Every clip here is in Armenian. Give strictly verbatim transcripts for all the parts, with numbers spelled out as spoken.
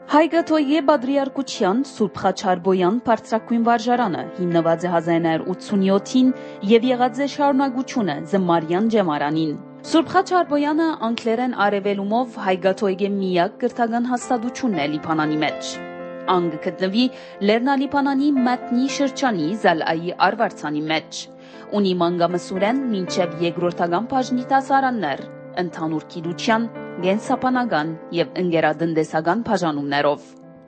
Հայգաթոյի Բադրիարքության Սուրբ Խաչարբոյան բարձրակույն վարժարանը հիմնված է հազար ինը հարյուր ութսունյոթին և եղած է շարունակությունը Զմարյան ջեմարանին։ Սուրբ Խաչարբոյանը անգլերեն արևելումով Հայգաթոյի միակ կրթական հաստատությունն է Լիբանանի մեջ։ Ան գտնվի Լեռնալիբանանի մատնի շրջանի Զալայի արվարձանի մեջ։ Ունի մանգամսուրեն մինչև երկրորդական բաժնի դասարաններ, ընդհանուր գիտության, գենսապանական և ընկերատնտեսական բաժանումներով։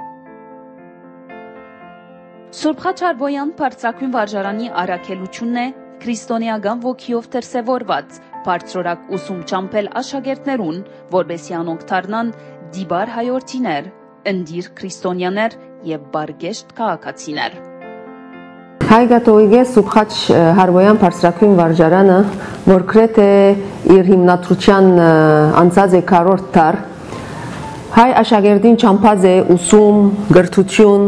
Սուրբ Խաչարբոյան բարձրակույն վարժարանի առաքելությունն է քրիստոնեական ոգիով դրսևորված բարձրորակ ուսում ճամփել աշակերտներուն, որպեսզի անոնք դառնան դիբար հայորդիներ, ընդիր քրիստոնյաներ և բարգեշտ քաղաքացիներ։ Հայգաթոյի Սուրբ Խաչարբոյան բարձրակույն վարժարանը, որ գրեթե իր հիմնադրության անցած է քառորդ դար, հայ աշակերտին ճամփած է ուսում, գրթություն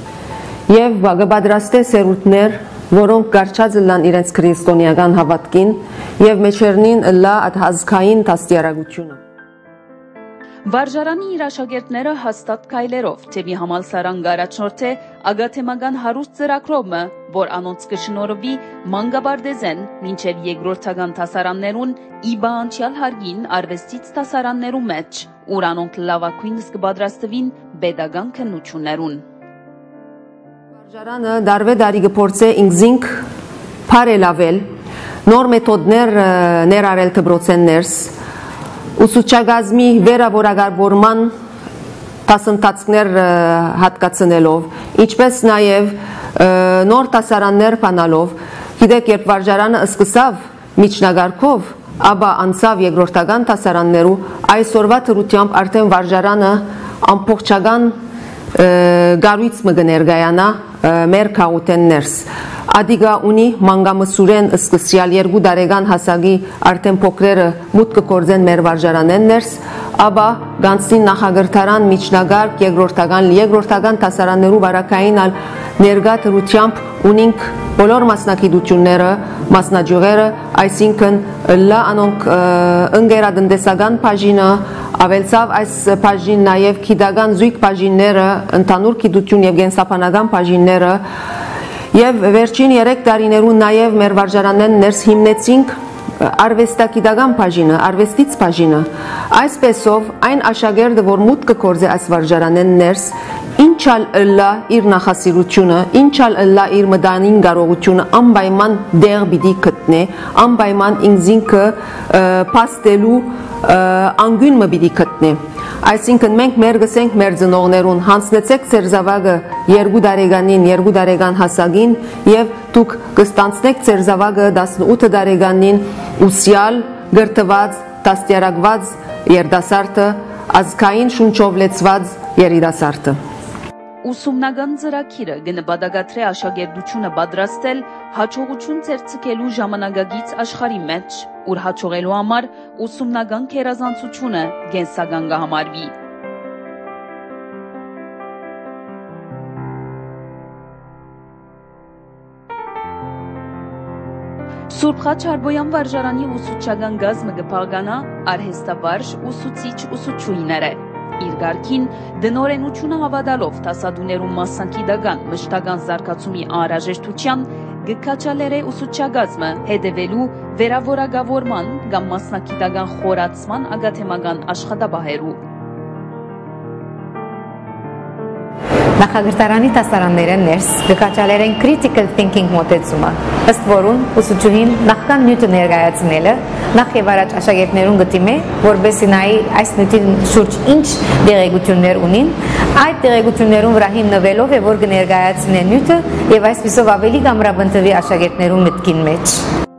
և կպատրաստե սերունդներ, որոնք կարճած լան իրենց քրիստոնեական հավատքին և մեջերնին լա ազգային դաստիարակությունը։ Վարժարանի իր աշակերտները հաստատ քայլերով թեպի համալսարան կառաջնորդե ագաթեմական հարուստ ծրագրովը, որ անոնց կշնորհվի մանկաբարձեն մինչև երկրորդական դասարաններուն ի բանջյալ հարգին արվեստից դասարաններու մեջ, ուր անոնք լավագույնս կպատրաստվին պետական քննություններուն։ Վարժարանը դարվե դարի կփորձե ինքզինք բարելավել, նոր մեթոդներ ներառել դպրոցներս, ուսուցչագազմի վերավորակարգման դասընթացներ հատկացնելով, ինչպես նաև նոր դասարաններ բանալով, գիտեք, երբ վարժարանը սկսավ միջնակարգով, ապա անցավ երկրորդական դասարաններու, այսօրվա դրությամբ արդեն վարժարանը ամբողջական գառույց մը կներկայանա մեր քաղաքեն ներս։ Ադիգա ունի մանգամսուրեն սկսյալ երկու տարեկան հասակի արդեն փոքրերը մուտք կգործեն մեր վարժարանեն ներս, ապա գանցին նախագրթարան միջնակարգ երկրորդական երկրորդական դասարաններու վարակային ալ ներկա դրությամբ ունինք բոլոր մասնագիտությունները, մասնաճյուղերը, այսինքն լա անոնք ընկերատնտեսական բաժինը, ավելցավ այս բաժին նաև գիտական զույգ բաժինները, ընդհանուր գիտություն և կենսաբանական բաժինները, և վերջին երեք տարիներուն նաև մեր վարժարանեն ներս հիմնեցինք արվեստագիտական բաժինը, արվեստից բաժինը։ Այսպեսով այն աշակերտը, որ մուտք կգործե այս վարժարանեն ներս, ինչալ ըլլա իր նախասիրությունը, ինչալ ըլլա իր մտանին կարողությունը անպայման դեղ պիտի գտնե, անպայման ինքզինքը փաստելու անգույն մը պիտի գտնե։ Այսինքն մենք մեր գսենք մեր ծնողներուն հանձնեցեք ձեր զավակը երկու տարեկանին, երկու տարեկան հասակին և դուք կստանցնեք ձեր զավակը տասնութ տարեկանին ուսյալ, գրթված, դաստիարակված երիտասարդը, ազգային շունչով լեցված երիտասարդը։ Ուսումնական ծրագիրը կնպատակադրե աշակերտությունը պատրաստել հաջողություն ձեռքցկելու ժամանակակից աշխարհի մեջ, ուր հաջողելու համար ուսումնական գերազանցությունը կենսական կհամարվի։ Սուրբ Խաչարբոյան վարժարանի ուսուցչական գազմը կփաղկանա արհեստավարժ ուսուցիչ ուսուցչուհիները։ Իր գարքին դնորենությունը հավատալով դասադուներու մասնագիտական մշտական զարգացումի անհրաժեշտության կքաջալերե ուսուցչագազմը հետևելու վերավորակավորման կամ մասնագիտական խորացման ագաթեմական աշխատաբահերու։ Նախագրթարանի դասարանները ներս կքաջալերեն critical thinking մոտեցումը, ըստ որուն ուսուցչուհին նախքան նյութը ներկայացնելը նախ եւ առաջ աշակերտներուն գտիմե, որպեսզի նայի այս նյութի շուրջ ինչ տեղեկություններ ունին, այդ տեղեկություններուն վրա հիմնվելով է որ կներկայացնեն նյութը եւ այսպիսով ավելի կամրապնդվի աշակերտներուն մտքին մեջ։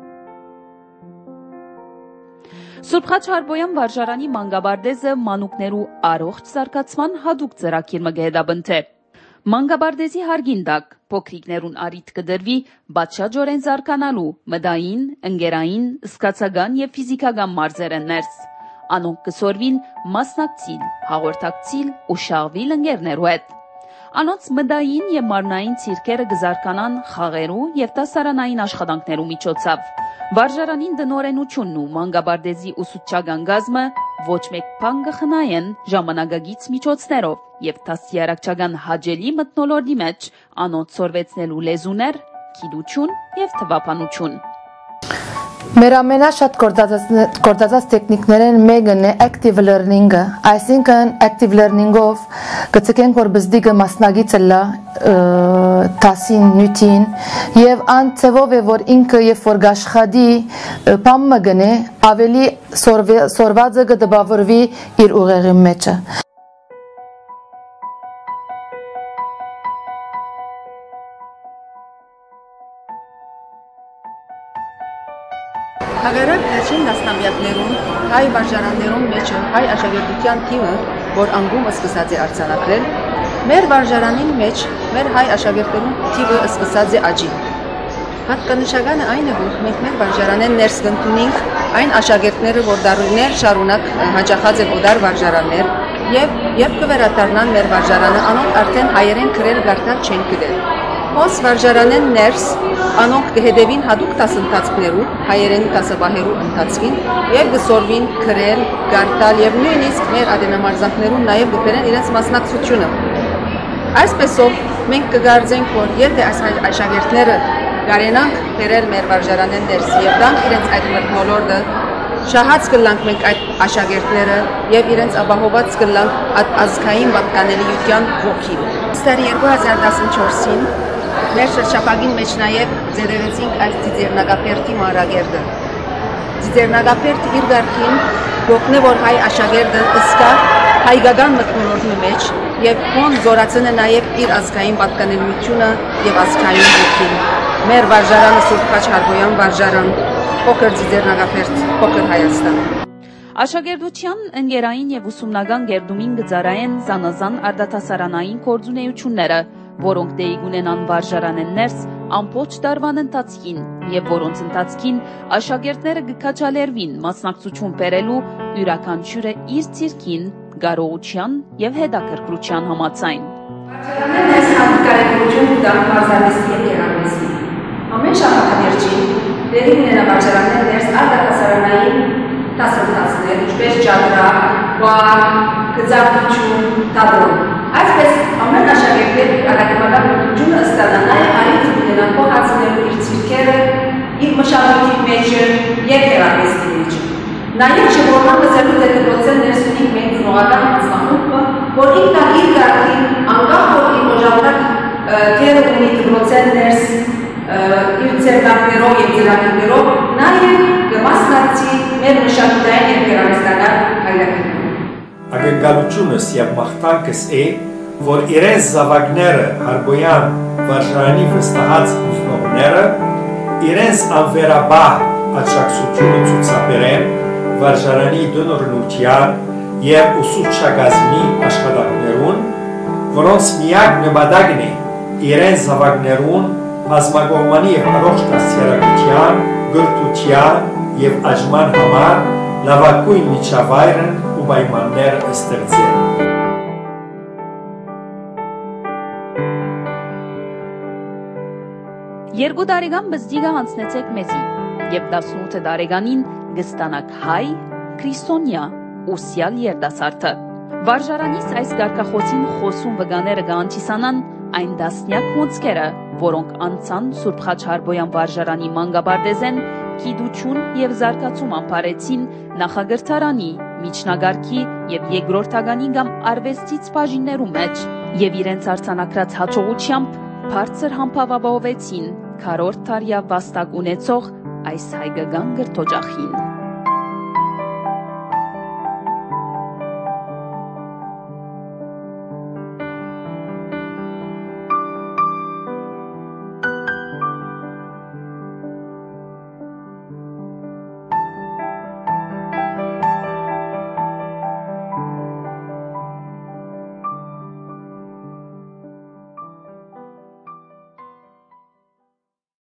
Սուրբ Խաչարբոյան վարժարանի մանկաբարձը մանուկներու առողջ զարգացման հատուկ ծրագիր մը կհետապնդե։ Մանկաբարձի հարգին տակ փոքրիկներուն առիթ կդրվի բացաճորեն զարգանալու մտային, ընկերային, զգացական և ֆիզիկական մարզերեն ներս։ Անոնք կսորվին մասնակցիլ, հաղորդակցիլ ու շաղվիլ ընկերներու հետ։ Անոնց մտային և մարմնային ցիրկերը կզարգանան խաղերու և դասարանային աշխատանքներու միջոցով։ Վարժարանին դնորենությունն ու մանկաբարձի ուսուցչական գազմը ոչ մեկ բան կխնայեն ժամանակագից միջոցներով եւ դաստիարակչական հաջելի մթնոլորտի մեջ անոնց սորվեցնելու լեզուներ, գիտություն եւ թվապանություն։ Մեր ամենաշատ գործածած տեխնիկներն մեկն է active learning-ը, այսինքն active learning-ով կցկենք որ բզդիգը մասնագիծը լա տասին նյութին եւ ան ծևով է որ ինքը եւ որ գաշխադի բամ մգնե ավելի սորվածը կդբավրվի իր ուղեղի մեջը։ Հակառակ վերջին տասնամյակներում հայ վարժարաններում մեջը հայ աշակերտության թիմը, որ անգումը սկսած է արձանագրել, մեր վարժարանին մեջ մեր հայ աշակերտներում թիվը սկսած է աճի։ Հատկանշականը այն է, որ մենք մեր վարժարանեն ներս կընդունենք այն աշակերտները, որ դարույներ շարունակ հաճախած են օդար վարժարաններ, եւ երբ կվերադառնան մեր վարժարանը, անոնք արդեն հայերեն գրել գարտալ չեն գտել։ Ոս վարժարանեն ներս անոնք կհետևին հատուկ դասընթացներու, հայերենի դասաբահերու ընթացքին եւ կսորվին գրել, գարտալ եւ նույնիսկ մեր ադենամարզանքներուն նաեւ կբերեն իրենց մասնակցությունը։ Այսպեսով մենք կգարձենք, որ եթե այս աշակերտները կարենանք բերել մեր վարժարանեն ներս եւ դրանք իրենց այդ մթնոլորտը շահած կլանք մենք այդ աշակերտները եւ իրենց ապահոված կլանք ազգային պատկանելիության ոգին։ Ստարի երկու հազար տասնչորսին մեր շրջապագին մեջ նաև ձեռևեցինք այս ձիձեռնագապերտի մանրագերտը։ Ձիձեռնագապերտը իր գարքին գոտնե որ հայ աշակերտը ըսկա հայկական մթնոլորտի մեջ եւ ոնց զորացնե նաև իր ազգային պատկանելիությունը եւ ազգային ոգին։ Մեր վարժարանը Սուրբ Քաչարբոյան վարժարան, փոքր ձիձեռնագապերտ, փոքր Հայաստան։ Աշակերտության ընկերային եւ ուսումնական գերդումին գծարային զանազան արդատասարանային գործունեությունները, որոնք դեպի ունենան վարժարանեն ներս ամբողջ տարվան ընթացքին եւ որոնց ընթացքին աշակերտները կքաջալերվին մասնակցություն բերելու յուրաքանչյուրը իր ցիրքին, կարողության եւ հետաքրքրության համաձայն։ Վարժարանեն ներս հատկարակություն դա մարզարվեստի եւ գեղարվեստի։ Ամեն շաբաթավերջին դերի ունենա վարժարանեն ներս արդատասարանային դասընթացներ, ինչպես ջադրակ, բար, գծակցություն, թատրոն։ Այսպես ամեն աշակերտի ակադեմիական մրցությունը ստանա նաև արիթ ունենան փոխանցելու իր ցիրքերը, իր մշակույթի մեջը եւ գեղարվեստի մեջը։ Նաև շփոթման գծելու դեպրոցեն ներս ունի մենք զբաղական մասնախումբը, որ ինքն իր գարքին անկախ որ իր օժանդակ թերը ունի դեպրոցեն ներս իր ցերնակներով եւ ձեռակերներով նաև կմասնակցի մեր մշակութային եւ գեղարվեստական հայրենիքին։ Ակնկալությունս եւ մաղթանքս է, որ իրենց զավակները Հարբոյան վարժարանի վստահած ուսանողները իրենց անվերաբար աջակցությունը ցուցաբերեն վարժարանի դոնորնության եւ ուսուցչագազմի աշխատանքներուն, որոնց միակ նպատակն է իրենց զավակներուն բազմակողմանի եւ առողջ դաստիարակության, գրթության եւ աճման համար լավագույն միջավայրն ու պայմանները ստեղծել։ Երկու տարեկան բզդիգը հանցնեցեք մեզի եւ տասնութ տարեկանին գստանակ հայ, քրիստոնյա, ուսյալ երդասարտը։ Վարժարանից այս գարկախոսին խոսում վգաները գանչիսանան այն դասնյակ մոնցկերը, որոնք անցան Սուրբ Քաչարբոյան վարժարանի մանկաբարձեն գիտություն եւ զարգացում ամփարեցին նախագծարանի, միջնագարքի եւ երկրորդագանի կամ արվեստից բաժիններու մեջ եւ իրենց արձանագրած հաջողությամբ բարձր համբավաբովեցին քառորդ տարյա վաստակ ունեցող այս հայկական գրթօջախին։